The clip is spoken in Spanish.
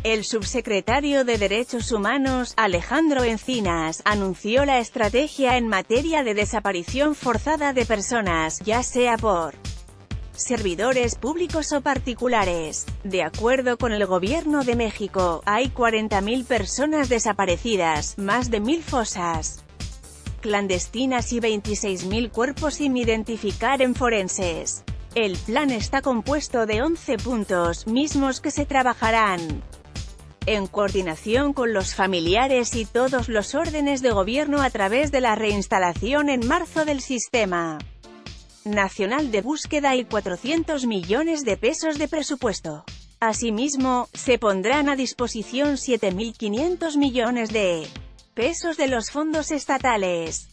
El subsecretario de Derechos Humanos, Alejandro Encinas, anunció la estrategia en materia de desaparición forzada de personas, ya sea por servidores públicos o particulares. De acuerdo con el Gobierno de México, hay 40.000 personas desaparecidas, más de 1.000 fosas clandestinas y 26.000 cuerpos sin identificar en forenses. El plan está compuesto de 11 puntos, mismos que se trabajarán en coordinación con los familiares y todos los órdenes de gobierno a través de la reinstalación en marzo del Sistema Nacional de Búsqueda y 400 millones de pesos de presupuesto. Asimismo, se pondrán a disposición 7.500 millones de pesos de los fondos estatales.